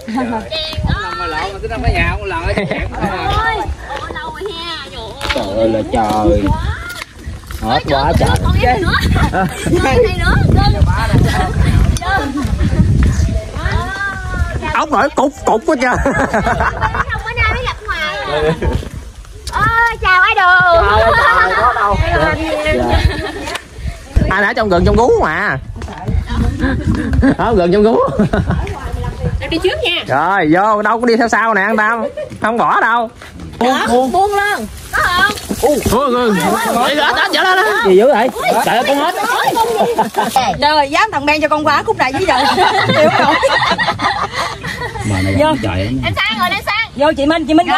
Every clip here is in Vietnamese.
Trời ơi là trời. Hết quá trời. Ốc nổi cục quá trời. Chào idol. Có đâu. Ai đã trong gần trong gú mà. Gần trong gú. Em đi trước nha. Rồi vô, đâu có đi theo sau nè anh Tam. Không bỏ đâu. Buông luôn. Có không? Trở lên đó. Gì dữ vậy? Trời ơi con hết. Rồi dám thằng Ben cho con quá khúc này với giờ. Hiểu rồi. Mà này vô. Trời ơi. Em sang rồi, em sang. Vô chị Minh rồi.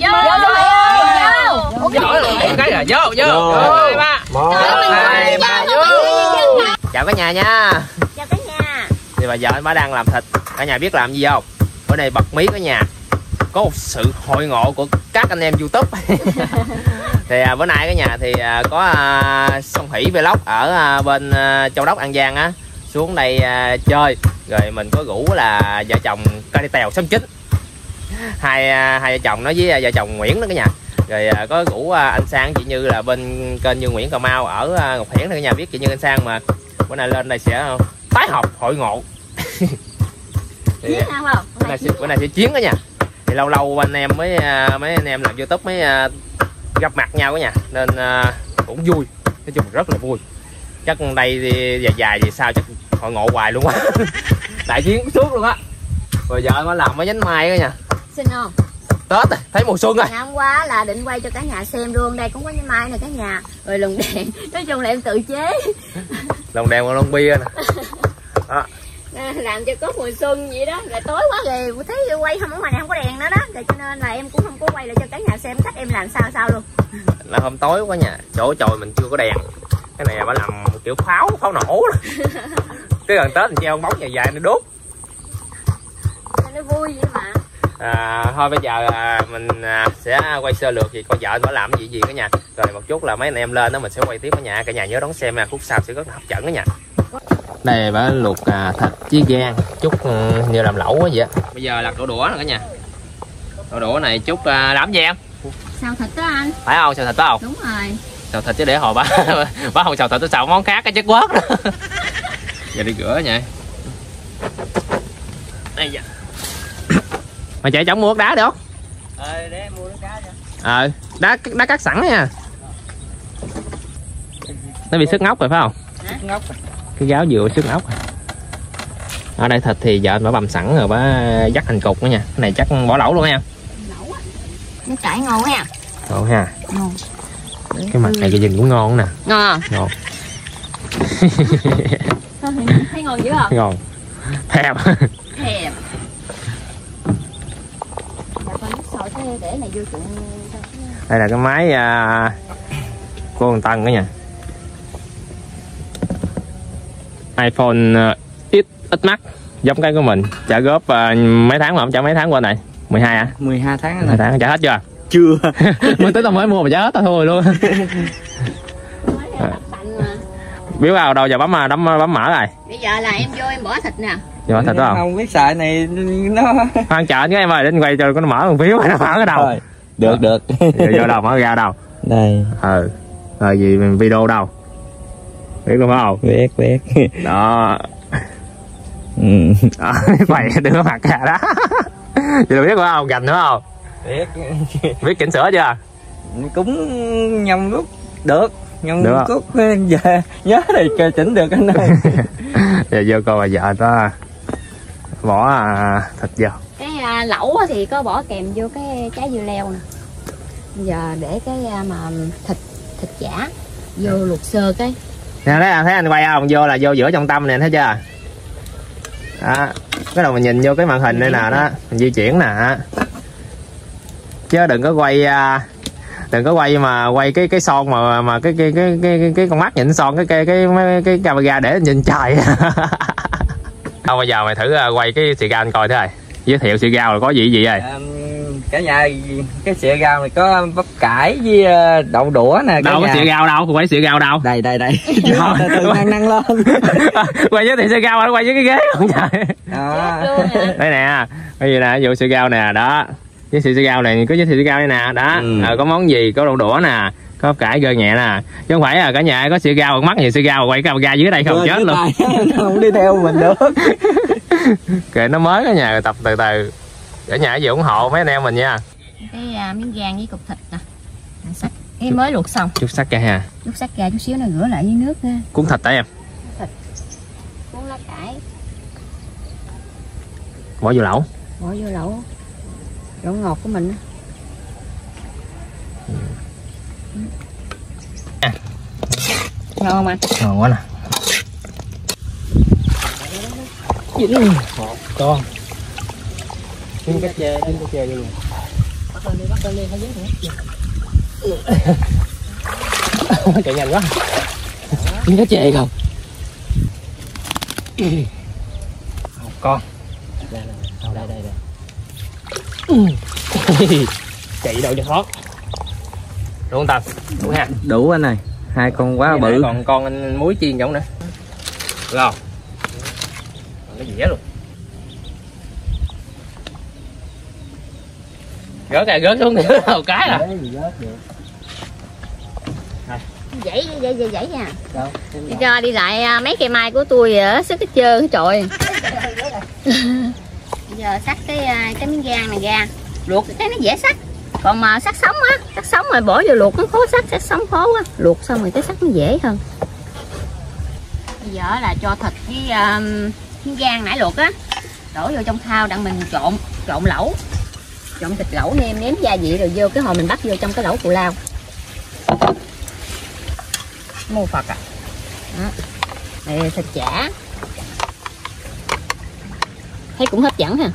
Vô. 2, 3 vô. Chào cả nhà nha. Chào cả nhà. Thì bà vợ anh bà đang làm thịt. Cả nhà biết làm gì không? Bữa nay bật mí cả nhà. Có một sự hội ngộ của các anh em YouTube. Thì bữa nay cả nhà thì có Song Hỷ Vlog ở bên Châu Đốc An Giang á xuống đây chơi, rồi mình có rủ là vợ chồng ca đi tèo xóm 9, hai vợ chồng nói với vợ chồng Nguyễn đó cả nhà, rồi có rủ anh Sang chị Như là bên kênh Như Nguyễn Cà Mau ở Ngọc Hiển, cả nhà biết chị Như anh Sang mà. Bữa nay lên đây sẽ tái hợp hội ngộ. Chiến nào không? Bữa nay sẽ chiến đó nha. Thì lâu lâu anh em mấy anh em làm YouTube mới gặp mặt nhau cả nhà, nên cũng vui, nói chung rất là vui. Chắc đây thì dài gì sao chắc hội ngộ hoài luôn á. Đại chiến suốt luôn á. Rồi giờ mới làm mấy nhánh mai cả nhà. Xin không? Tết rồi, thấy mùa xuân rồi. Ngày hôm qua là định quay cho cả nhà xem luôn, đây cũng có nhánh mai này cả nhà, rồi lồng đèn, nói chung là em tự chế. Lồng đèn và lon bia nè. Đó. Làm cho có mùa xuân vậy đó, rồi tối quá rồi thấy quay không ở ngoài này không có đèn nữa đó, rồi cho nên là em cũng không có quay lại cho cả nhà xem cách em làm sao luôn. Là hôm tối quá nhà, chỗ chòi mình chưa có đèn, cái này bà làm kiểu pháo nổ. Cái gần Tết mình treo bóng dài dài nó đốt. Nó vui vậy mà. Thôi bây giờ mình sẽ quay sơ lược gì con vợ nó làm gì cả nhà, rồi một chút là mấy anh em lên đó mình sẽ quay tiếp cả nhà nhớ đón xem khúc sau sẽ rất là hấp dẫn đó nha. Đây bà luộc thịt với gan chút như làm lẩu quá vậy á. Bây giờ là đổ đũa nè cả nhà. Đổ đũa này chút làm gì em? Xào thịt đó anh. Phải không? Xào thịt phải không? Đúng rồi. Xào thịt chứ để hồi bà không xào thịt tôi xào món khác cái chất quớt đó. Giờ đi rửa nha. Đây giờ. Mày chạy chống mua ớt đá được không? Để em mua nước đá cho. Đá cắt sẵn nha. Nó bị sức ngóc rồi phải không? Ngốc. Cái gáo dừa sức ốc. Ở đây thịt thì vợ anh bà bằm sẵn rồi bà dắt thành cục nữa nha. Cái này chắc bỏ lẩu luôn nha. Lẩu á. Nó cải ngon quá nha. Ngon ha. Ngon. Cái mặt này cái dừng cũng ngon nè. Ngon. Ngon. Thấy ngon dữ không? Ngon. Thèm. Thèm. Để này vô chuyện. Đây là cái máy của con Tân đó nha. iPhone X Max giống cái của mình, trả góp mấy tháng mà không trả mấy tháng qua này 12 à? 12 tháng 12 tháng trả hết chưa? Chưa. Mới tới tao mới mua mà trả hết tao thôi luôn. Biếu vào đâu giờ bấm mở rồi. Bây giờ là em vô em bỏ thịt nè. Vô thịt đó không biết xài này nó khoan chờ cái em ơi, đến quay cho nó mở một phiếu nó mở cái đầu. Rồi. Được. Vô đâu mở ra đâu? Đây. Rồi gì video đâu? Biết không phải không? Biết. Đó. Mày đưa mặt ra đó. Chị biết phải không? Gành nữa không? Biết chỉnh sửa chưa? Cũng nhầm lúc được. Nhưng được cút giờ nhớ thì chỉnh được anh ơi. Giờ vô coi bà vợ đó bỏ thịt vô. Cái lẩu thì có bỏ kèm vô cái trái dưa leo nè. Bây giờ để cái mà thịt chả vô luộc sơ cái. Nè thấy anh quay không? Vô là vô giữa trọng tâm nè, thấy chưa? Đó. Cái đầu mình nhìn vô cái màn hình đây nè đó, mình di chuyển nè. Chứ đừng có quay mà quay cái son mà cái con mắt nhìn son cái camera để nhìn trời. Thôi bây giờ mày thử quay cái xì gà anh coi thế rồi. Giới thiệu xì gà rồi có gì vậy? Cả nhà cái xịa rau này có bắp cải với đậu đũa nè. Đâu có xịa rau đâu, quay xịa rau đâu. Đây. Từ năng lên. Quay với thì xịa rau anh quay với cái ghế không trời. Đây nè, cái gì nè, ví dụ xịa rau nè, đó. Với xịa rau này có với xịa rau đây nè, đó. Có món gì, có đậu đũa nè, có bắp cải gơ nhẹ nè. Chứ không phải là cả nhà có xịa rau mắc gì xịa rau quay camera dưới đây không chết luôn. Không đi theo mình được. Kệ nó mới cả nhà rồi tập từ từ. Cả nhà gì ủng hộ mấy anh em mình nha. Cái miếng gan với cục thịt nè. Sắc cái mới luộc xong. Chút sắc ra ha. Chút sắc ra chút xíu nó rửa lại với nước ha. Cuốn thịt đấy em. Thịt. Cuốn lá cải. Bỏ vô lẩu. Bỏ vô lẩu. Lẩu ngọt của mình. Ngon không anh? Ngon quá nè. Một con. Kiếm cái chê vô luôn. Bắt lên phải dứt nữa. Chạy nhanh quá. Kiếm cái chê không? Một con. Đây. Chạy đâu cho thoát. Đủ không Tâm? Đủ ha. Đủ anh ơi. 2 con quá bự. Còn con anh muối chiên giống nữa. Ngon. Nó dẻ luôn. Gớt xuống nữa đầu cái à. Dãy nha. Đi cho đi lại mấy cây mai của tôi ở sức hết trơn hết trọi. Giờ sắc cái miếng gan này ra, luộc cái nó dễ sắc. Còn mà sắc sống rồi bỏ vô luộc nó khó sắc sống khó quá. Luộc xong rồi cái sắc nó dễ hơn. Bây giờ là cho thịt với miếng gan nãy luộc á đổ vô trong thau đặng mình trộn lẩu. Trộn thịt lẩu nêm gia vị rồi vô cái hồi mình bắt vô trong cái lẩu cù lao. Mô Phật à. Đó. Đây thịt chả. Thấy cũng hấp dẫn ha.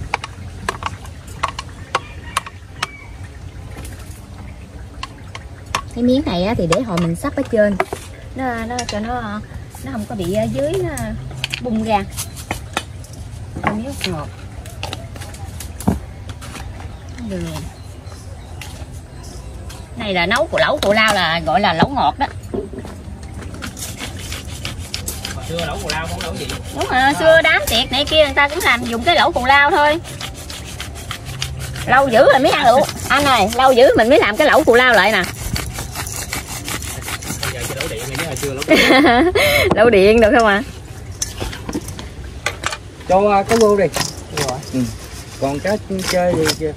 Cái miếng này thì để hồi mình sắp ở trên. Nó cho nó không có bị ở dưới nó bung ra. Miếng ngọt. Đường. Này là nấu của lẩu cù lao là gọi là lẩu ngọt đó. Hồi xưa lẩu cù lao không lẩu gì? Đúng rồi, xưa đám tiệc này kia người ta cũng làm dùng cái lẩu cù lao thôi. Lâu dữ rồi mới ăn được. Anh ơi, lâu dữ mình mới làm cái lẩu cù lao lại nè. Bây giờ chưa lẩu điện chứ hồi xưa lẩu điện được không ạ? Cho có vô đi. Còn cá chơi thì kìa.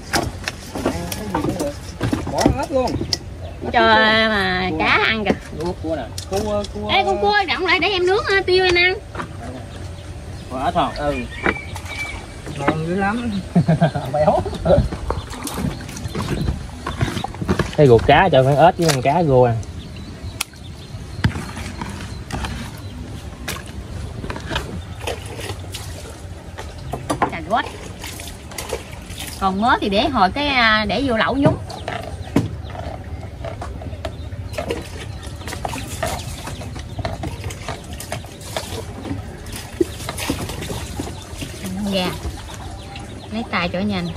Bỏ hết luôn. Cho mà cá ăn kìa. Cua nè. Cua. Ê con cua động lại để em nướng tiêu em ăn. Quả thôi. Ngon dữ lắm. Béo. Cái ruột cá cho con ếch với con cá rùa. Cà rốt. Còn mớ thì để hồi để vô lẩu nhúng. Gà. Lấy tay cho nhanh.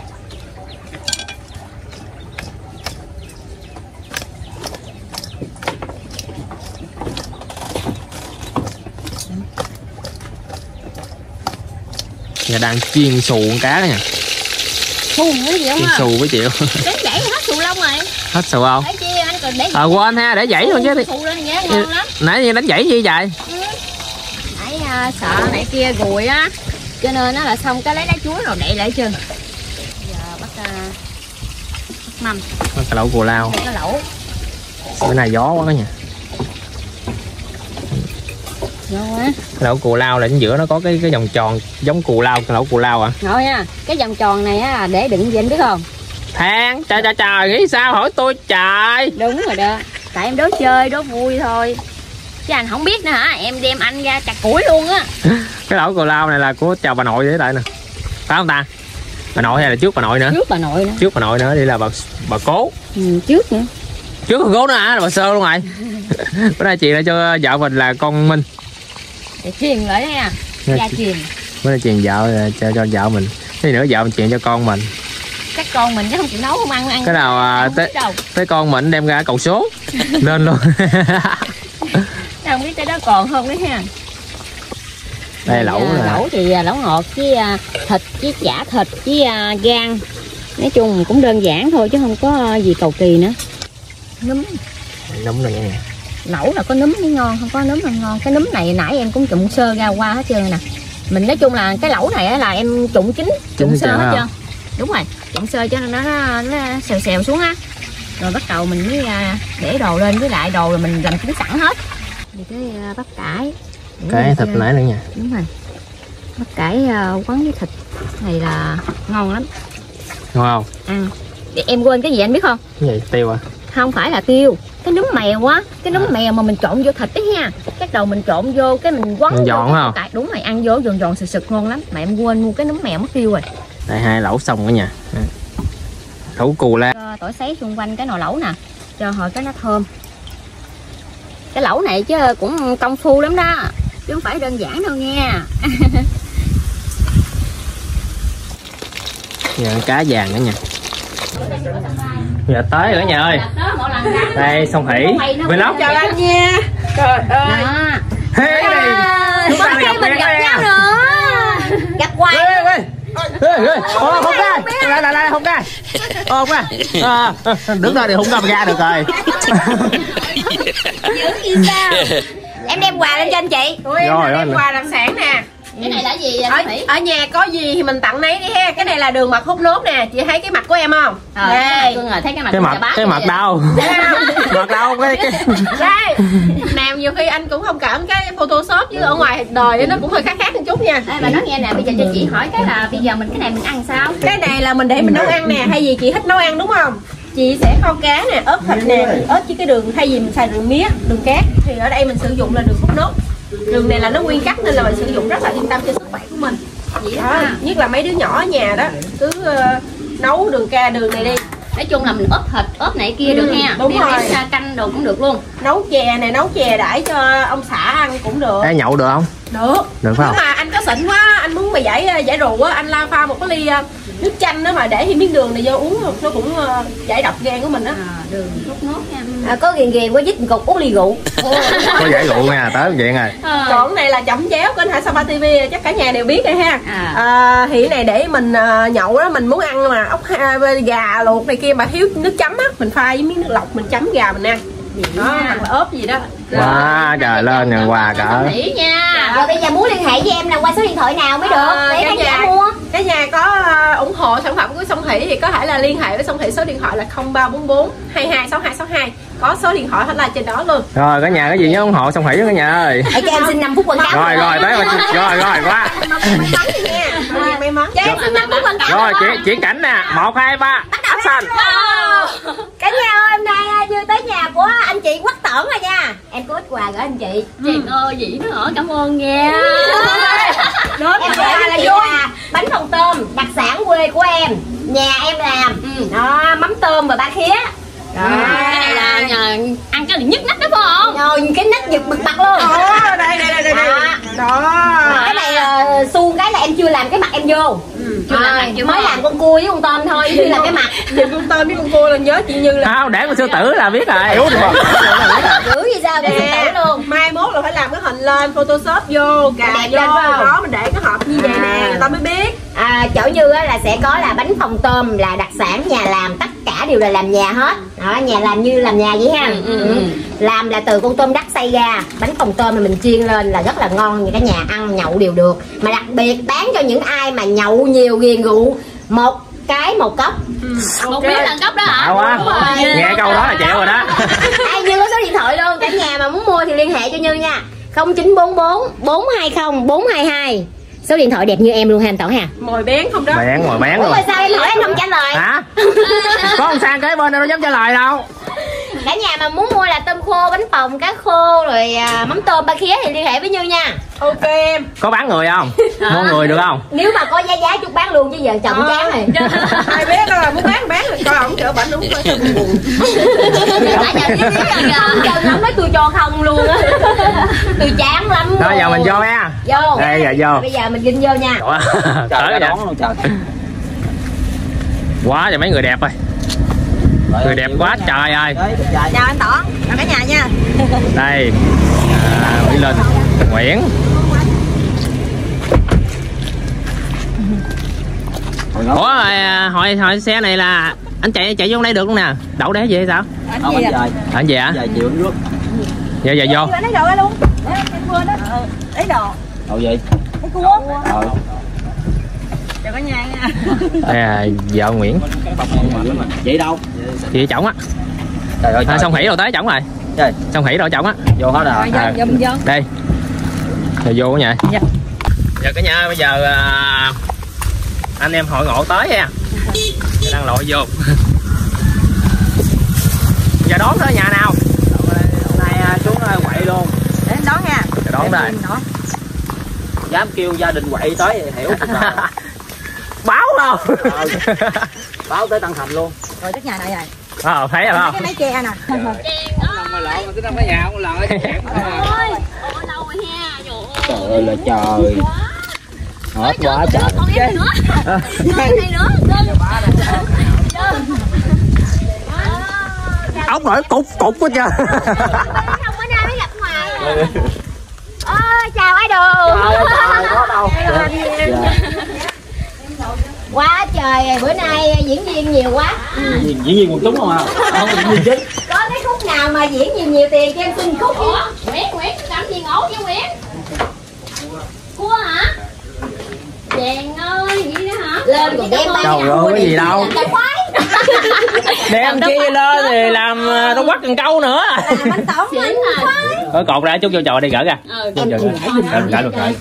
Nhà đang chiên xù con cá đó nha. Xù nữa gì không? Chiên xù với chịu. Đánh dãy hết xù lông rồi. Hết xù không? Để chi anh còn để. Quên ha, để dãy luôn chứ. Xù lên nhé, ngon lắm. Nãy giờ đánh dãy gì vậy? Nãy sợ nãy kia gùi á. Cho nên nó là xong cái lấy lá chuối rồi đậy lại chân. Giờ bắt mâm. Cái lẩu cù lao. Cái lẩu. Bữa nay gió quá đó nha. Ngon quá. Cái lẩu cù lao là ở giữa nó có cái vòng tròn giống cù lao, cái lẩu cù lao à. Ngồi nha. Cái vòng tròn này á để đựng gì anh biết không? Than, trời nghĩ sao hỏi tôi trời. Đúng rồi đó. Tại em đố chơi, đố vui thôi. Chứ anh không biết nữa hả? Em đem anh ra chặt củi luôn á. Cái lẩu cù lao này là của chào bà nội để lại nè. Phải không ta? Bà nội hay là trước bà nội nữa? Trước bà nội nữa. Trước bà nội nữa, đi là bà cố. Trước nữa. Trước bà cố nữa hả? Là bà Sơ luôn rồi. Bữa nay chị lại cho vợ mình là con Minh. Để truyền lại đó nha. Gia truyền. Bữa nay truyền vợ cho vợ mình. Thế nữa vợ mình truyền cho con mình. Các con mình chứ không chịu nấu không ăn cái nào tới con mình đem ra cầu số lên luôn. Không biết tới đó còn không đấy ha. Đây lẩu nè. Lẩu thì lẩu ngọt với thịt với chả thịt với gan. Nói chung cũng đơn giản thôi chứ không có gì cầu kỳ nữa. Núm rồi nha. Lẩu là có núm mới ngon, không có núm không ngon. Cái núm này nãy em cũng trụng sơ ra qua hết trơn nè. Mình nói chung là cái lẩu này là em trụng trụng sơ hết trơn. Đúng rồi, trụng sơ cho nó xèo xèo xuống á. Rồi bắt đầu mình mới để đồ lên, với lại đồ rồi mình làm chín sẵn hết. Thì cái bắp cải. Cái thịt nãy nữa nha. Đúng rồi. Bắp cải quấn với thịt này là ngon lắm. Ngon không? Ăn. Em quên cái gì anh biết không? Cái gì? Tiêu à? Không phải là tiêu, cái núm mèo á, cái núm mèo mà mình trộn vô thịt đấy ha. Cái đầu mình trộn vô cái mình quấn giòn không? Đúng rồi, ăn vô giòn giòn sực sực ngon lắm. Mà em quên mua cái núm mèo mất tiêu rồi. Đây hai lẩu xong cả nhà. Thủ cù la. Cho tỏi xấy xung quanh cái nồi lẩu nè, cho hồi cái nó thơm. Cái lẩu này chứ cũng công phu lắm đó, chứ không phải đơn giản đâu nha. Giờ cá vàng nữa nha. Giờ tới rồi nhà ơi. Đây Song Hỷ Vlog chào anh nha. Trời ơi. Hey, chúng ta mình gặp nhau nữa. Gặp hoài. Không ra. Lại không ra. Không ra. Đứng đây thì không cầm ra được rồi. Dữ gì sao? Em đem quà lên cho anh chị. Em đem quà đặc sản nè. Cái này là gì vậy? Ở nhà có gì thì mình tặng nấy đi ha. Cái này là đường mật hút nốt nè. Chị thấy cái mặt của em không? Đây. Thấy cái mặt đâu? Mặt đâu cái đây. Nào nhiều khi anh cũng không cảm cái Photoshop chứ ở ngoài đời nó cũng hơi khác một chút nha. Đây, bà nói nghe nè, bây giờ cho chị hỏi cái là bây giờ mình cái này mình ăn sao? Cái này là mình để mình nấu ăn nè, hay gì chị thích nấu ăn đúng không? Chị sẽ kho cá nè, ớt thịt nè, ớt với cái đường, thay vì mình xài đường mía, đường cát thì ở đây mình sử dụng là đường hút nốt. Đường này là nó nguyên cắt nên là mình sử dụng rất là yên tâm cho sức khỏe của mình. Vậy đó, nhất là mấy đứa nhỏ ở nhà đó, cứ nấu đường này đi. Nói chung là mình ốp thịt, ốp này kia được nha. Đúng rồi. Canh đồ cũng được luôn. Nấu chè này, nấu chè đãi cho ông xã ăn cũng được. Ê, nhậu được không? Được. Được phải không? Nhưng mà anh có xịn quá, anh muốn mà giải rượu á, anh la pha một cái ly nước chanh đó mà để thêm miếng đường này vô uống nó cũng giải độc gan của mình đó. Đường hút nốt nha. Có ghiền quá dít cục uống ly rượu. Có giải rượu nha, tới chuyện rồi. Còn này là chẩm chéo kênh Hải Sapa TV chắc cả nhà đều biết rồi ha. Thì cái này để mình nhậu đó, mình muốn ăn mà ốc gà luộc này kia mà thiếu nước chấm á, mình pha với miếng nước lọc mình chấm gà mình ăn. Đó, hoặc là ốp gì đó. Wow, trời lên nhà quà cỡ. Nha. Rồi bây giờ muốn liên hệ với em là qua số điện thoại nào mới được để khán giả mua. Cái nhà có ủng hộ sản phẩm của Song Hỷ thì có thể là liên hệ với Song Hỷ, số điện thoại là 0344 226262. Có số điện thoại hotline trên đó luôn. Rồi cả nhà cái gì nhớ ủng hộ Song Hỷ cả nhà ơi. Cho em xin 5 phút quảng cáo. Rồi tới rồi quá. May mắn. Cho em xin 5 phút quảng cáo. Rồi chuyển cảnh nè, 1 2 3. Action. Cả nhà ơi, hôm nay Như tới nhà của anh chị Quách Tởn rồi nha. Em có ít quà gửi anh chị. Trời ơi, vậy nữa hả? Cảm ơn nha. Em quà là vui. Bánh phồng tôm đặc sản quê của em, nhà em làm. Đó, mắm tôm và ba khía. Đó. Cái này là ăn cái nhức nách đúng không? Rồi cái nách giật bực bật luôn. Đây. Đó. Cái này là su cái là em chưa làm cái mặt em vô. Mới làm con cua với con tôm thôi, chứ là cái mặt. Nhìn con tôm với con cua là nhớ chị Như là. Không, để con sư tử là biết rồi. Hiểu rồi. Dữ gì sao để sư tử luôn. Mai mốt là phải làm cái hình lên Photoshop vô, cà vô, đó mình để cái hộp như vậy nè, người ta mới biết. Chỗ Như là sẽ có là bánh phồng tôm là đặc sản nhà làm, tất cả đều là làm nhà hết. Đó, nhà làm như làm nhà vậy ha. Làm là từ con tôm đất xay ra, bánh phồng tôm mà mình chiên lên là rất là ngon, như cả nhà ăn nhậu đều được. Mà đặc biệt bán cho những ai mà nhậu nhiều ghiền rượu, một cốc. Một miếng là cốc đó hả? Quá. Nghe câu đó là chịu rồi đó. Như có số điện thoại luôn, cả nhà mà muốn mua thì liên hệ cho Như nha. 0944 420 422. Số điện thoại đẹp như em luôn ha anh Tởn ha. Mồi bén không đó. Mồi bén luôn. Ủa sao em hỏi anh không trả lời? Hả? Có con sang kế bên đâu dám trả lời đâu. Cả nhà mà muốn mua là tôm khô, bánh phồng, cá khô rồi mắm tôm ba khía thì liên hệ với Như nha. Ok em. Có bán người không? Mua người được không? Nếu mà có giá chút bán luôn chứ giờ chồng chán rồi. Ai biết là muốn bán rồi coi ổng chữa bệnh đúng thôi sao buồn. Giờ nó nói tôi cho không luôn á. Tôi chán lắm. Thôi giờ mình vô nha. Vô. Đây giờ vô. Bây giờ mình ginh vô nha. Trời ơi, đón luôn trời. Quá trời mấy người đẹp ơi. Người đẹp quá trời ơi. Chào anh Toản, chào cả nhà nha. Đây Mỹ Linh, Nguyễn. Ủa hỏi xe này là anh chạy vô đây được luôn nè. Đậu để gì hay sao? Không anh về. Anh về hả? Về chịu nước. Giờ vô. Lấy đồ ra luôn. Lấy đồ. Đồ gì? Lấy cua. Chào cả nhà nha. Đây là vợ Nguyễn. Vậy đâu? Chị chổng á. Trời ơi. Xong Hỷ rồi tới chổng rồi. Trời. Xong Hỷ rồi chổng á. Vô hết rồi. Đây. Rồi vô cả nhà. Dạ. Giờ cả nhà bây giờ anh em hội ngộ tới nha. Đang lội vô. Giờ đón tới nhà nào? Hôm nay xuống quậy luôn. Để em đón nha. Giờ đón đây. Dám kêu gia đình quậy tới thì hiểu. Báo không? Báo tới Tân Thành luôn. Rồi tất nhà này rồi. Thấy rồi không? Cái máy tre nè. Trời ơi là trời. Hết quá trời. Ốc nổi cục quá chưa? Chào idol. Có đâu. Quá trời, bữa nay diễn viên nhiều quá. Diễn viên quần chúng không à? Không, diễn viên chính. Có cái khúc nào mà diễn nhiều tiền cho em xin khúc đi. Nguyễn làm gì ngổ vậy Nguyễn? Cua hả? Chàng ơi, gì nữa hả? Lên còn đem ba. Trời ơi, cái gì đâu. Đem chi lên thì làm nó quắt cần câu nữa. Bánh tỏng mình Thôi cột ra chút vô trò đi gỡ ra. Gỡ được rồi.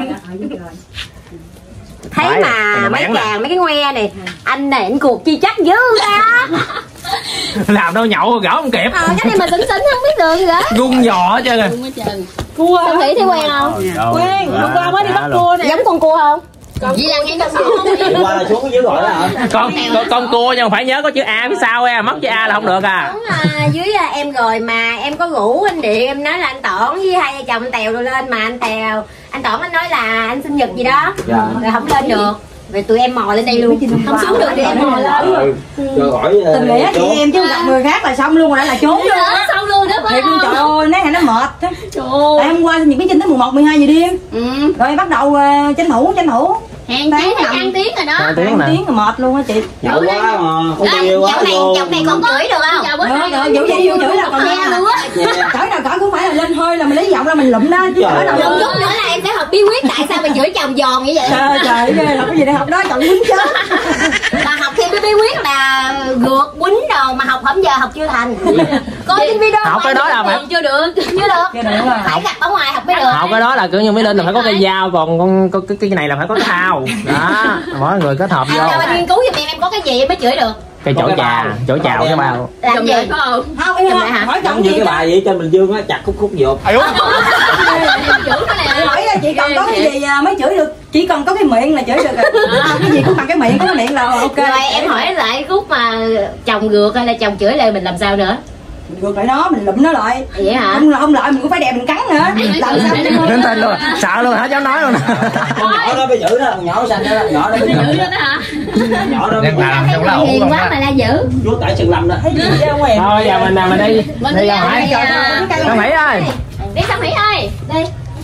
Thấy mà mấy chàng mấy cái ngoe này, anh này anh cuộc chi chắc dữ ra. Làm đâu nhậu gỡ không kịp. Cái này mà xỉn không biết đường rồi. Gung giò chứ kìa. Cua. Không nghĩ thấy quen không? Quen, hôm qua mới đi bắt cua nè. Giống con cua không? Vậy là nghe nó qua là xuống dưới gọi đó hả? Con cua nhưng mà phải nhớ có chữ A phía sau em, mất chữ A là không được à. Đúng dưới em rồi mà em có rủ anh Điện, em nói là anh Toản với hai vợ chồng Tèo rồi lên mà anh Toản anh nói là anh sinh nhật gì đó. Rồi không lên được. Rồi tụi em mò lên đây luôn. Không xuống được thì em mò lên. Rồi hỏi Tình nghĩa chị em chứ gặp người khác là xong luôn rồi, là trốn luôn á. Xong luôn đó phải không? Trời ơi, nãy nó mệt. Trời ơi. Tại hôm qua những cái Trinh tới 11, 12 giờ đêm. Rồi bắt đầu tranh thủ. Hèn chí phải ăn tiếng rồi đó. Ăn tiếng nè. Tiếng là mệt luôn á chị. nhậu quá mà không tiêu quá luôn. Chồng này con chửi được không? Rồi vụ gì vô chửi là còn nghe luôn á. Chửi nào cỡ cũng phải là lên hơi là mình lấy giọng ra mình lụm đó chứ chửi nào. Một chút nữa là em sẽ học bí quyết tại sao mà chửi chồng giòn như vậy. Trời ơi, học cái gì để học đó chồng quýnh chết. Bà học thêm cái bí quyết là gượt quýnh đồ mà học không giờ học chưa thành. Coi trên video học cái đó là phải chưa được. Phải gặp ở ngoài học mới được. học cái đó là kiểu như Mỹ Linh là phải có cây dao, còn cái này là phải có cái thao đó, mỗi người kết hợp vô. Em nghiên cứu giùm em có cái gì em mới chửi được. Cái chỗ chào cái bao Làm gì phải không? Không em hỏi chồng như cái bài vậy trên Bình Dương á, chặt khúc dột. Chửi cái này. Hỏi chị cần có cái gì mới chửi được, chỉ cần có cái miệng là chửi được rồi. Cái gì cũng bằng cái miệng, có cái miệng là ok. Rồi em hỏi lại khúc mà chồng gượt hay là chồng chửi lại mình làm sao nữa? Gượt lại nó, mình lụm nó lại. Vậy hả? Không lại mình cũng phải đè mình cắn nữa. Làm sao đến tên luôn, sợ luôn hả, cháu nói luôn. Nhỏ đó mới giữ đó, nhỏ xanh đó, nhỏ đó mới giữ đó hả? Nhỏ đó mới hiền quá mà la dữ. Chúa tại Sơn Lâm đó. Thôi giờ mình đi ra ngoài. Sao Mỹ ơi. Đi sao Mỹ ơi. Đi.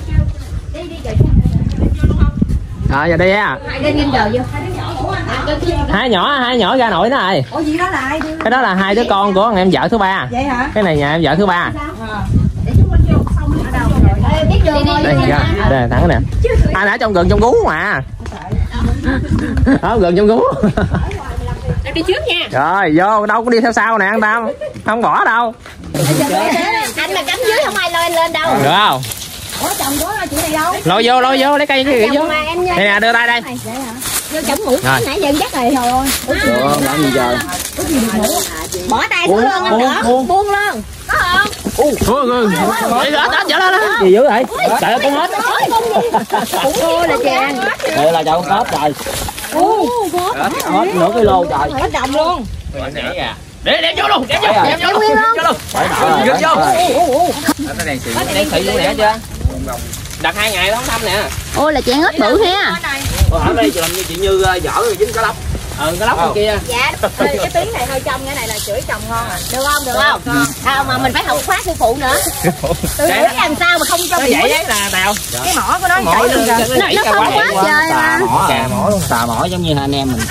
Rồi giờ đi á. Hai nhỏ ra nội đó rồi. Ủa gì đó là ai? Cái đó là hai đứa con của anh em vợ thứ ba. Vậy hả? Cái này nhà em vợ thứ ba. Biết đường thôi. Đây thẳng nè. Anh ở trong gần trong gú mà. Ở gần trong gú. Em đi trước nha. Rồi vô đâu có đi theo sau nè, an tâm. Không bỏ đâu. Anh mà cắm dưới không ai lên đâu. Được không? Ủa chồng có chị này đâu? Lôi vô lấy cây cái vô. Đây nè, đưa tay đây. Vô chấm mũi nãy giờ dắt rồi. Trời ơi. Được, làm gì giờ? Bỏ tay xuống luôn anh nữa. Buông luôn. Có không? Trở lên đó. Gì dữ vậy? Trời ơi con hết. Cua là chàng. Đây là chậu hết rồi. Hết nửa cái lô trời. Hết đồng luôn. Để vô luôn, để vô luôn. Phải nở rồi. Vô. Đèn xị luôn nè chưa? Đặt 2 ngày đó không thăm nè. Ôi là chàng ếch bự ha. Hỏi đây làm như chị Như dở rồi dính cá lóc. cái lóc kia. Dạ. Cái tiếng này hơi trong, cái này là chửi chồng ngon à. Được không? Được không? Không mà mình phải học khóa sư phụ nữa. Tôi chửi làm sao mà không cho bị Vậy ấy là Tèo. Cái mỏ của nó chạy luôn rồi. Nó không quá trời mà. Tà mỏ luôn, tà mỏ giống như anh em mình.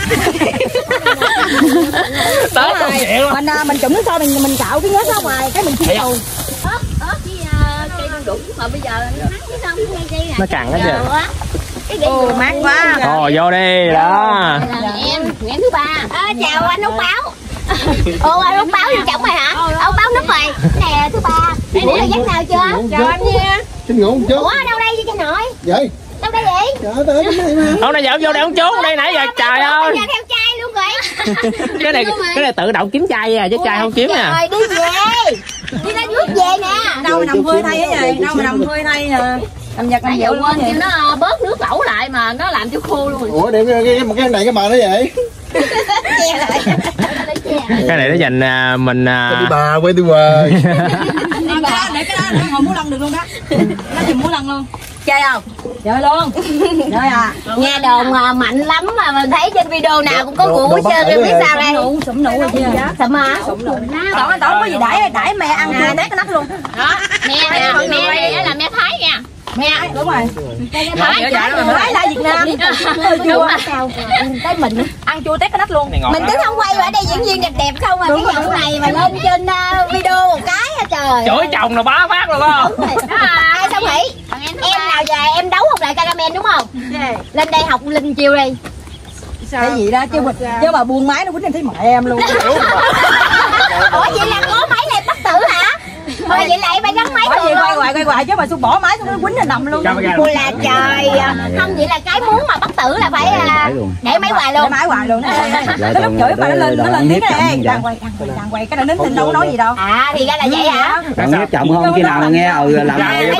Tới không chịu luôn. Mình trụng nước sôi mình cạo cái nhớt ra ngoài cái mình chiên tù. Ớt với cây đu đủ mà bây giờ nó nắng chứ không cái cây này. Nó cằn hết trơn. Ồ mát quá. Ồ vô đi đó. Em thứ ba. Chào anh Út Báo. Ồ anh Út Báo vô chồng mày hả? Út Báo nước mày. Nè thứ ba. Đây là dắt nào chưa? Chào anh nha. Xin ngủ một chút. Ủa đâu đây với cha nội? Vậy? Đâu đây vậy? Trời ơi, tới đây mà. Hôm nay giờ vô đây không trốn đây nãy giờ trời ơi. Giờ theo trai luôn rồi. Cái này tự động kiếm trai à chứ trai không kiếm nè. Rồi đi về. Đi ra nước về nè. Đâu mà nằm phơi thay á vậy? Đâu mà nằm phơi thay nè. Làm giặt làm dịu quên kêu nó bớt nước lẩu lại mà nó làm cho khô luôn. Ủa để cái này cái bà nó vậy? Che lại. Cái này nó dành mình Đi bà quay tôi hoài. để cái đó để ngồi múa lân được luôn đó. Nó chùm múa lân luôn. Chơi không? Chơi luôn. Chơi à. Nghe đồn mạnh lắm mà mình thấy trên video nào cũng có vụ hết trơn, em biết sao đây? Sụm nụ rồi chưa? Sụm hả? Tỏ anh có gì đãi mẹ ăn chưa tét cái nắp luôn. Đó, mẹ đây là mẹ Thái nha. Mẹ Đúng rồi. Thái Thái là Việt Nam. Chua cái mình ăn chua tét cái nắp luôn. mình tính không quay ở đây diễn viên đẹp đẹp không mà cái vụ này mà lên trên video một cái hả trời. chửi chồng là bá phát luôn không? Ai xong hỉ em nào về em đấu học lại Karamen đúng không? Lên đây học Linh chiều đi. Cái gì đó chứ mà buông máy nó quýnh em thấy mẹ em luôn. Ủa vậy là có máy này bắt tử hả? Thôi vậy lại phải gắn máy Quay rồi quay hoài chứ mà xuống bỏ máy xuống nó quýnh là nằm luôn. Cô là trời. Không vậy là cái muốn mà bắt tử là phải để máy hoài luôn. Để máy hoài luôn. Nó lúc chửi mà nó lên tiếng này đàng hoàng cái nó nín thinh đâu có nói gì đâu. Thì ra là vậy hả? Bạn hiếp chồng không? Khi nào mà nghe làm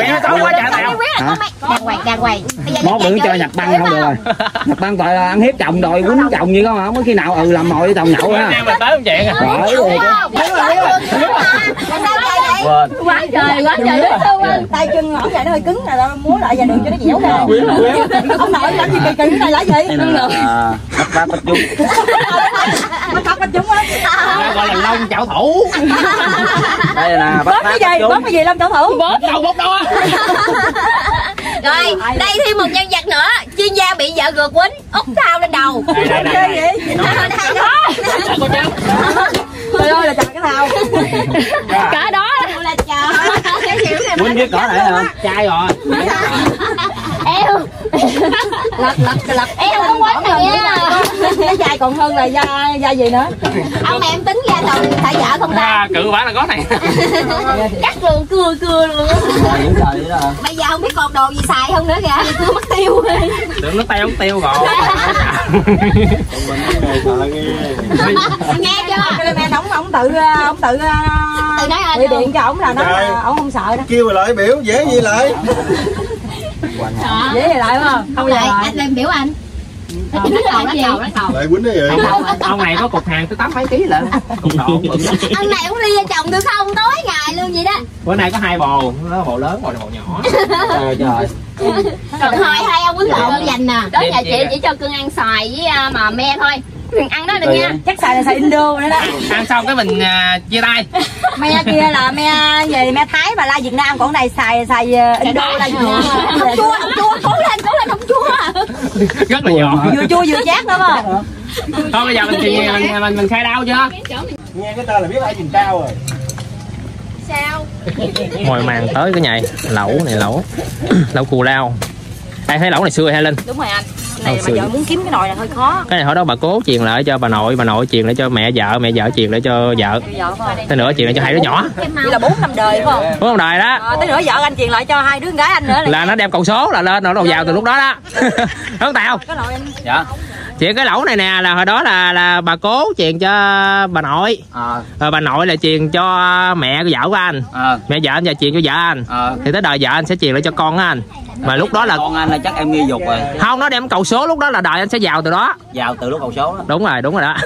Đàng hoàng. mốt đừng cho nhập băng không được rồi. Nhập băng gọi là ăn hiếp chồng rồi quýnh chồng gì không? Không có khi nào làm mồi với chồng nhậu ha. Em mà tới không chuyện à. Quá trời dễ thương. Tay chân ổng vậy nó hơi cứng nè, múa lại vài đường cho nó dẻo ra. Ông nội làm gì kỳ cứng này là gì? Bắt bác bắt chung. Bắt chúng á. Gọi là lông chảo thủ. Đây là bắt Bóp cái gì Lâm Chảo Thủ? Bóp đầu bóp đó. Rồi, đây thêm một nhân vật nữa, chuyên gia bị vợ gượt quýnh, úp thao lên đầu. Đây. Trời ơi là trời cái thao. Cả đó là trời. quýnh biết cỏ này hả? Trai rồi. Eo. Lật. Eo không quýnh này nha. Cái dài còn hơn là da gì nữa. Ông này em tính ra rồi phải vợ không ta? Cự bả là có này. Cắt luôn, cưa luôn. Bây giờ không biết còn đồ gì xài không nữa kìa, cưa mất tiêu rồi. Tưởng nó tiêu không tiêu rồi. Nghe chưa? Cái mẹ ông tự nói điện cho ổng là nó ổng không sợ đó. Kêu lại biểu dễ gì lại. Dễ gì lại không? Không lại, anh lên biểu anh. Nó cầu. Lại quýnh đấy vậy. Ông này có cục hàng tới 8 mấy ký lận. Cục độ bự. Anh này cũng đi chồng tôi không tối ngày luôn vậy đó. Bữa nay có 2 bồ, nó bồ lớn, bồ nhỏ. Trời. Còn hai ông quýnh lộn dành nè. Đó nhà chị chỉ cho cưng ăn xoài với mà me thôi. Đừng ăn đó được nha. Chắc xài là xài Indo nữa đó. Ăn xong cái mình chia tay. Me kia là me Thái và la Việt Nam, còn này xài Indo là không chua, cố lên không chua. Rất là giòn. Vừa chua vừa chát nữa mà. Thôi bây giờ mình khai đau chưa? Nghe cái tên là biết ai nhìn cao rồi. Sao? Ngồi màn tới cái nhầy lẩu này lẩu cù lao. Ai thấy lẩu này xưa rồi hay Linh? Đúng rồi anh. Này mà giờ muốn kiếm cái nồi này hơi khó. Cái này hồi đó bà cố truyền lại cho bà nội truyền lại cho mẹ vợ truyền lại cho vợ. Tới nữa truyền lại cho hai đứa nhỏ. Vậy là 4 năm đời phải không? 4 năm đời đó. Tới nữa vợ anh truyền lại cho hai đứa con gái anh nữa là nó đem cầu số là lên nó đầu vào từ lúc đó đó. Đúng không Tèo? Dạ. Chuyện cái lẩu này nè là hồi đó là bà cố truyền cho bà nội. Rồi bà nội là truyền cho mẹ của vợ của anh. Mẹ vợ anh và truyền cho vợ anh. Thì tới đời vợ anh sẽ truyền lại cho con của anh. Mà lúc đó là con anh là chắc em nghi dục rồi. Không, nó đem cầu số lúc đó là đời anh sẽ vào từ đó. Vào từ lúc cầu số đó. Đúng rồi đó.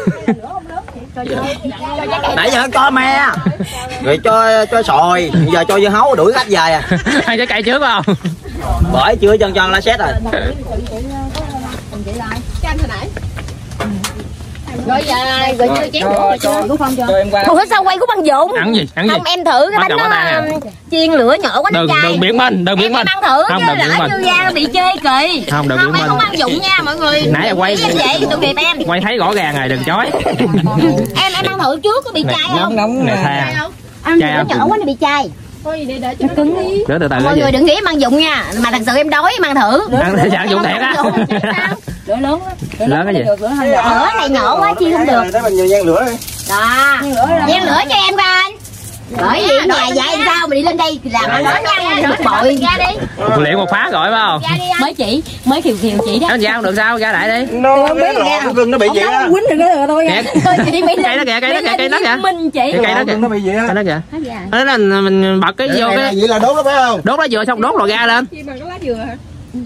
Nãy giờ cho me rồi cho sồi, giờ cho dưa hấu đuổi khách về à. Hai trái cây trước không? Bởi chưa chân lá xét rồi. Rồi giờ rồi chưa chén của Phong chưa? Ủa sao quay của băng Dũng? Ăn gì? Ăn gì? Không em thử cái bánh nó chiên lửa nhỏ quá nó chai. Đừng biến mình, đừng biến mình. Em ăn thử Không, chứ đừng biến lỡ mình. như ra bị chê kỳ. Không, đừng biến em mình. không ăn Dũng nha mọi người. Nãy quay em vậy tội nghiệp em. Quay thấy rõ ràng rồi, đừng chói. Em ăn thử trước có bị chai không? nóng Này nè. than. Ăn Chai lửa không? nhỏ quá nó bị chai. Nó cứng đi. Để từ từ Mọi người đừng nghĩ em ăn Dũng nha, mà thật sự em đói em ăn thử. ăn thì dạng dụng thiệt á. Lửa lớn á. Lớn cái gì? Lửa này nhỏ quá chi không được. Để mình nhiều nhan lửa đi. Đó. Nhen lửa cho em coi. Bởi vì nhà dạy em sao mà đi lên đây làm ăn nói nha, bội ra đi. Luyện một phát rồi phải không? Mới chỉ, mới khiều khiều chỉ đó. Nó ra không được sao, ra lại đi. Nó lọt cái gừng nó bị vậy á. Quýnh được nó thôi. Kẹt. Cây nó kìa, cây nó kìa, cây nó kìa. Minh chỉ. Cây nó kìa. Nó bị vậy á. Cây nó kìa. Đó là mình bật cái vô cái Vậy là đốt nó phải không? đốt lá dừa xong đốt lò ga lên. Chi bằng cái lá dừa hả?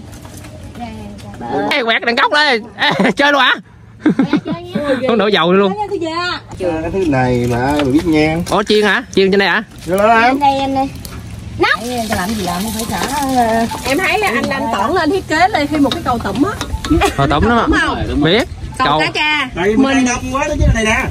Ê, quẹt đằng góc lên. Ê, chơi luôn hả? Không đổ dầu luôn. Cái thứ này mà mày biết nhan. Ủa chiên hả? Chiên trên đây hả? Vô đó em. Đây em đây. Em thấy anh Tỏn lên thiết kế lên thêm một cái cầu tụm á. Hồi tụm đó mà. Biết. Cầu cá cha. Đây mình đông quá đó chứ này nè.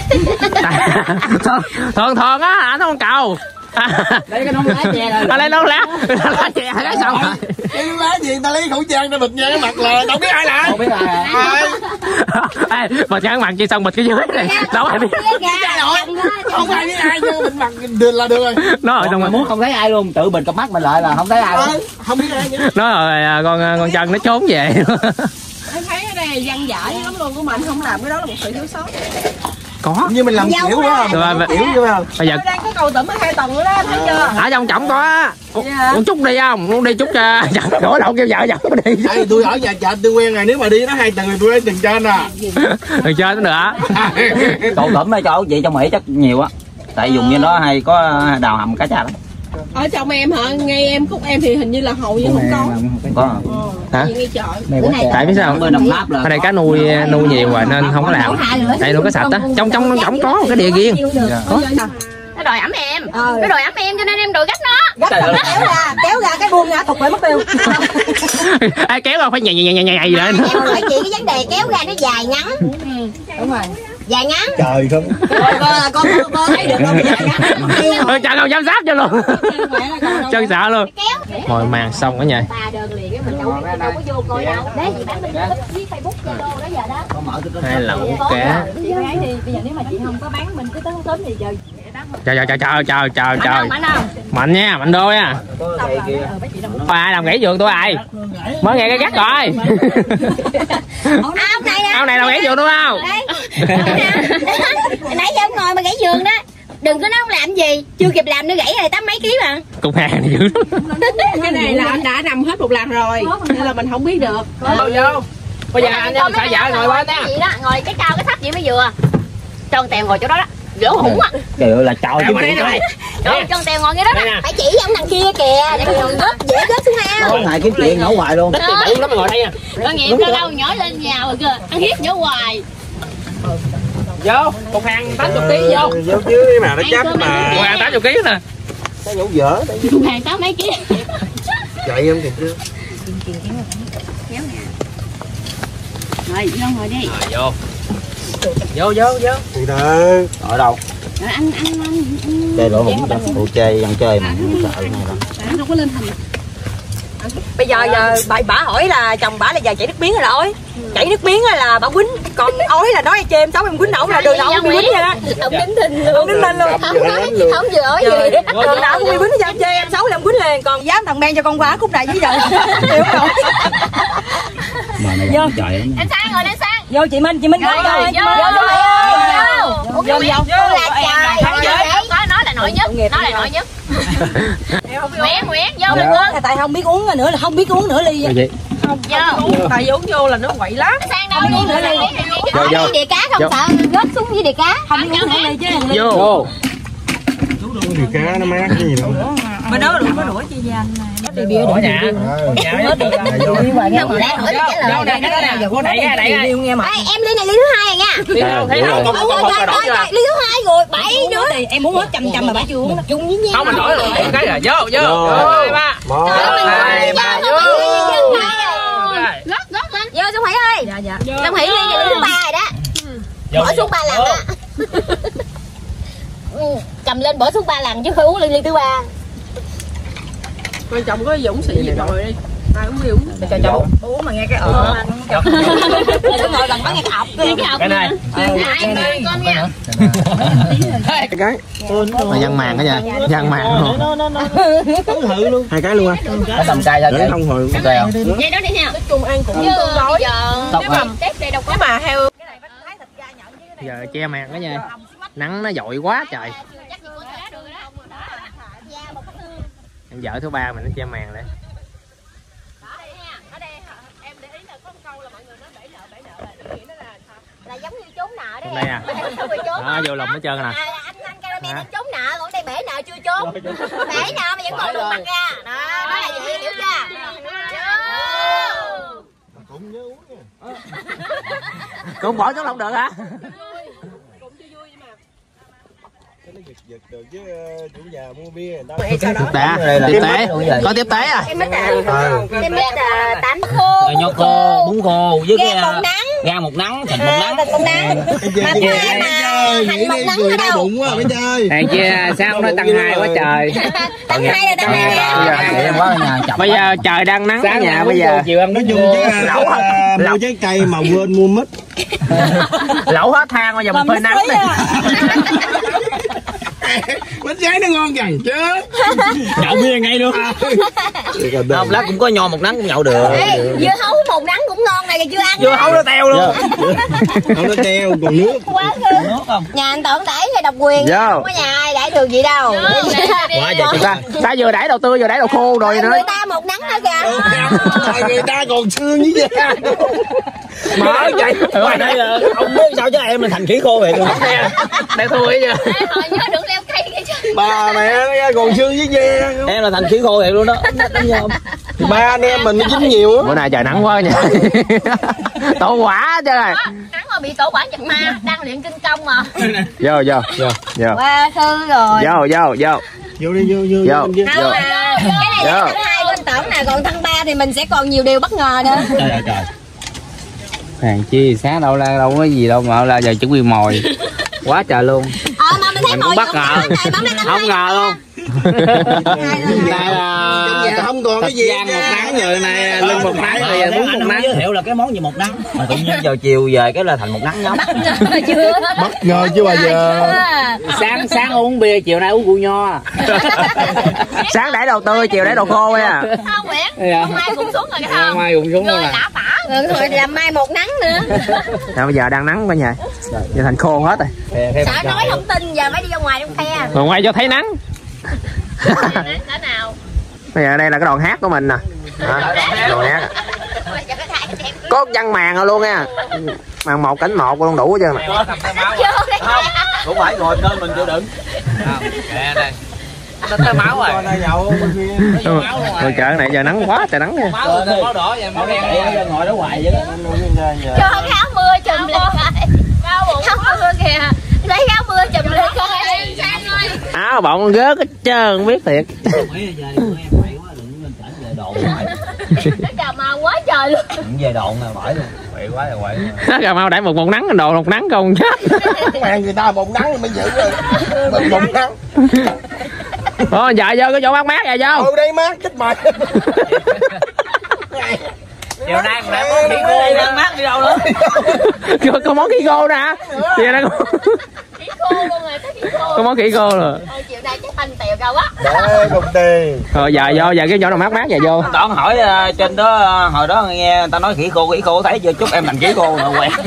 Thường á, anh không cầu. Đây cái nón lá chè rồi. Lên nón lá chè cái xong rồi. Cái lá gì ta lấy khẩu trang ra bịt nhan cái mặt là đâu biết ai là. Không biết ai. Ê, bịt cái mặt chi xong bịt cái dưới này. Đâu ai biết. Không ai biết ai chứ bịt mặt được là được rồi. Nó rồi xong Mà rồi. muốn không thấy ai luôn, tự mình cặp mắt mình lại là không thấy ai luôn. Không biết ai nhá. Nó rồi con chân nó trốn về. Em thấy cái này văn dở lắm luôn của mình không làm cái đó là một sự thiếu sót. Có. Như mình làm kiểu quá không? Rồi, Kiểu chứ phải không? Bây giờ Đang có cầu tụm ở 2 tầng nữa đó, thấy chưa? ở trong trọng có á. Uống chút đi không? Uống đi chút đổ lộn kêu vợ dẫn đi. Tại tôi ở nhà chợ tôi quen rồi, nếu mà đi nó 2 tầng thì tôi ở tầng trên à. Đừng chơi nó nữa. Cậu tẩm mấy chỗ vậy trong Mỹ chắc nhiều á. Tại dùng như đó hay có đào hầm cá cha lắm. Ở trong em hả? Ngay em khúc em thì hình như là hầu như không có. Có. Hả? Gì ngay chợ. Tại biết sao? Bên Đồng Tháp là Ở đây cá nuôi nhiều rồi nên không có làm. Đây nó có sạch á. Trong trọng có một cái địa riêng. Nó đòi ẩm em. Nó đòi ẩm em cho nên em đòi gắt nó. Kéo ra cái buông ra thục lại mất tiêu. Ai kéo ra phải nhảy lên. Em hỏi chị cái vấn đề kéo ra nó dài ngắn. Đúng rồi. Dài ngắn. Trời không. Con thấy được không? Trời không dám giáp cho luôn. Chân sợ luôn. Ngồi màn xong cả nhà. 3 đơn liền á mình đâu có vô coi đâu. Đấy chị bán bên với Facebook Zalo đó giờ đó. Hai lẩu cá. Chị gái thì bây giờ nếu mà chị không có bán mình cứ tới thì giờ Trời. Mạnh nha, mạnh đô nha. Ai làm gãy giường tôi ai? Mới nghe cái gắt rồi. Ông này làm gãy giường tôi không? Nãy giờ ông ngồi mà gãy giường đó. Đừng có nói ông làm gì, chưa kịp làm nó gãy rồi 8 mấy ký mà. Cục hàng này dữ lắm. cái này là anh đã nằm hết một lần rồi nên là mình không biết được. Bao nhiêu? Bây giờ anh em phải vợ ngồi bên đó. Ngồi cái cao cái thấp vậy mới vừa. Tròn tèo ngồi chỗ đó đó. Lỗ hủng á. Trời ơi là trời chứ. Trời tròn tèo ngồi ngay đó đó. Phải chỉ với ông thằng kia kìa. Để ngồi gớt dễ gớt xuống nào. Có ngày kiếm chuyện ngủ hoài luôn. Tính tiền bự lắm mày ngồi đây nha. Con nghiệm lâu lâu nhỏ lên nhà rồi kìa. Ăn hiếp nhỏ hoài. Vô, cục hàng 80 kg vô. Vô chứ mà nó chấp mà. Cục hàng 80 kg nè. Cái nhũ dở. Cục hàng 8 mấy ký. Chạy em kìa chưa. Rồi vô ngồi đi. Vô. Từ từ. Ở đâu? Rồi anh Chơi lỗ hổng đâu. Phụ chơi ăn chơi mà không sợ này đâu. đâu có lên thành. Bây giờ bà hỏi là chồng bà là giờ chảy nước miếng rồi là ói. Chảy nước miếng là bà quýnh, còn ói là nói chê em xấu em quýnh ổng là đường nào cũng bị quýnh vậy đó. Ông đính thinh luôn. Ông đính thinh luôn. Không vừa ói gì. Đường nào cũng bị quýnh hết, chê em xấu là em quýnh liền, còn dám thằng Ben cho con quá khúc này với giờ. Hiểu không? Mà này Vô. trời lắm. Em sang rồi, em sang. Vô chị Minh vô. Vô. Là trời. Không có nó là nổi nhất. Nó là nổi nhất. Nguyễn vô được không? Tại không biết uống nữa là không biết uống nữa ly. Vậy. Vô. Tại uống vô là nó quậy lắm. Sang đâu đi nữa ly. Đi đìa cá không sợ rớt xuống với đìa cá. Không biết uống nữa ly chứ. Vô. Thì cá nó mát cái gì đâu. Bên đó đủ có đũa chi với anh này. Ở nhà. Đâu đây nó nào giờ có đẩy ra nghe mà. Em ly này ly thứ 2 rồi nha. Thấy không? Ly thứ 2 rồi, 7 đứa. Thì em muốn hết chăm mà bà chưa uống. Chung với nhau. Không mình đổi rồi. Cái rồi. Vô. 2 3. 1 2 3 vô. Gót lên. Vô Xuân Thủy ơi. Xuân Thủy ly này ly thứ 3 rồi đó. Bỏ xuống 3 lần á. Cầm lên bỏ xuống 3 lần chứ không uống ly thứ 3. Quan trọng có Dũng xị gì rồi đi. Ai cũng đi uống. Cho cháu uống mà nghe cái Đúng rồi, lần bắn nghe cái ọc. Cái này. Con nha. Cái Là dân màng đó nha. Dân màng luôn. hai cái luôn á. Tầm cay thôi chứ. Không hồi. Ok không? Vậy đó đi ha. Cùng ăn cũng Chứ tương đối. nếu mà tép đây đâu có. Nếu mà heo Giờ che màng đó nha. Nắng nó dội quá trời. Em vợ thứ 3 mình nó che màng đấy. Là giống như trốn nợ đấy. Đây à. Đó, vô lòng hết trơn nè. Anh cameraman nó trốn nợ, còn đây bể nợ chưa trốn. Bể nợ mà vẫn còn được mặt ra. Đó là gì hiểu chưa? Cũng bỏ xuống không được hả? Giật được chứ chủ nhà mua bia người ta. Tiếp tế. Tiếp tế. Có tiếp tế à? Em biết tám khô, Nhóc khô, bún khô với cái gan một nắng, thịt một nắng. con nắng. Mà thứ hai mà hành một nắng ở đâu? Bụng quá mấy chơi. Hàng chia sao nó tăng 2 quá trời. Tăng 2 là tăng 2. Bây giờ trời đang nắng ở nhà bây giờ. Chiều ăn Nói chung chứ mua trái cây mà quên mua mít. Lẩu hết than bây giờ mình phơi nắng đi. Bánh trái nó ngon gần chứ. Nhậu bia ngay luôn. Không, lát cũng có nho một nắng cũng nhậu được. Dưa hấu một nắng cũng ngon này chưa ăn. Dưa hấu nó teo luôn. Không nó teo còn nước. Quá nhà anh Tưởng đẩy hay độc quyền. Không có nhà ai đẩy được gì đâu. Ta vừa đẩy đầu tươi vừa đẩy đầu khô rồi nữa. Người ta một nắng nữa kìa. Người ta còn xương với da. Mở chạy. Đây là ông biết sao chứ em là thành khỉ khô vậy luôn. Đây thôi chứ. Hồi nhớ đừng leo cây kia chứ. Bà mẹ nó còn xương với da. Em là thành khỉ khô vậy luôn đó. Ba anh em mình nó dính nhiều á. Bữa nay trời nắng quá nha. Tổ quả chứ rồi. Nắng mà bị tổ quả chặt ma, đang luyện kinh công mà. Vô. Qua thư rồi. Vô. Vô đi vô. Không à, cái này là thứ 2 của anh Tưởng nè, còn thân 3 thì mình sẽ còn nhiều điều bất ngờ nữa. Trời. Hàng chi sáng đâu có gì đâu mà là giờ chuẩn bị mồi. Quá trời luôn. Mà mình thấy mồi bất ngờ. Không ngờ luôn. Đây là không còn cái gì một nắng rồi này lên một nắng rồi bún một nắng. Giới thiệu là cái món gì một nắng mà tự nhiên giờ chiều về cái là thành một nắng nhóm. bất ngờ chưa bao giờ. Sáng uống bia, chiều nay uống rượu nho. Sáng đẩy đầu tươi, chiều đẩy đầu khô á. Không Nguyễn, hôm nay cũng xuống rồi cái không? Mai cũng xuống rồi nè. Rồi làm mai một nắng nữa. Sao bây giờ đang nắng cả nhà. Giờ thành khô hết rồi. Sợ nói không tin giờ mới đi ra ngoài trong khe. Rồi ngoài cho thấy nắng. Nắng cỡ nào? Bây giờ đây là cái đoàn hát của mình nè. Đoàn hát. Có văn màn rồi luôn nha. Màn 1 cánh 1 luôn đủ hết trơn nè. Cũng phải ngồi trên mình chịu đựng. Đây. Nó tới máu rồi. Ngồi chợ này giờ nắng quá trời nắng nha. Máu đỏ vậy, máu đen ngồi đó hoài vậy đó. Cho áo mưa chùm lên. Áo mưa kìa. Lấy áo mưa chùm lên coi. Áo bọn rớt hết trơn không biết thiệt. Nó Cà Mau quá trời luôn. Về độn là mỏi luôn. Quậy quá rồi quậy. Nó Cà Mau đẩy một nắng đồ một nắng không chết. Mang người ta một nắng mới giữ rồi. Mình một nắng. Thôi dạ vô cái chỗ mát dạ vô. Ừ đây mát chết mày. Chiều nay còn lại món khỉ khô đang mát đi đâu nữa. Có món khỉ khô nè hả? Chiều nay Khỉ khô luôn rồi, cái khỉ khô. có món khỉ khô rồi. Chiều nay chắc banh tèo cao quá. Để công ty. Rồi dạ vô dạ cái chỗ nào mát dạ vô. Toàn hỏi trên đó hồi đó nghe người ta nói khỉ khô thấy chưa, chúc em thành khỉ khô rồi quen.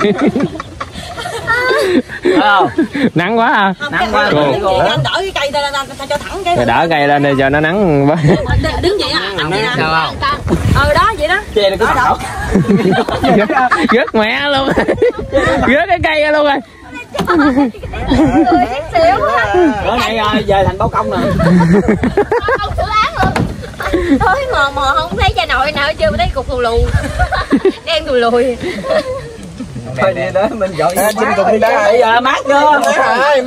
Không? Nắng quá ha. Nắng quá. Anh đỡ cái cây ta cho thẳng cái. Rồi đỡ cây lên đi cho nó nắng. Đứng vậy á. Sao không? Đó vậy đó. Che cái đó. Rớt mẹ luôn. Rớt cái cây ra luôn rồi. Cười xíu quá. Bữa nay về thành báo công rồi. Không xử án luôn. Thôi mò không thấy cha nội nào chưa, thấy cục thù lù. Đen thù lùi. Thôi đi đó mình dội. Xin cùng đi đá. Bây giờ mát chưa? Mát.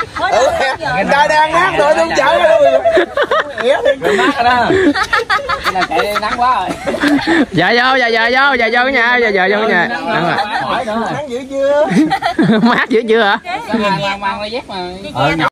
Người ta đang mát rồi không chở luôn. Mát rồi đó. là chạy nắng quá rồi. Dạ vô cái nhà, dạ vô cái nhà. Nắng dữ chưa? Mát dữ chưa hả? Mang dép mà.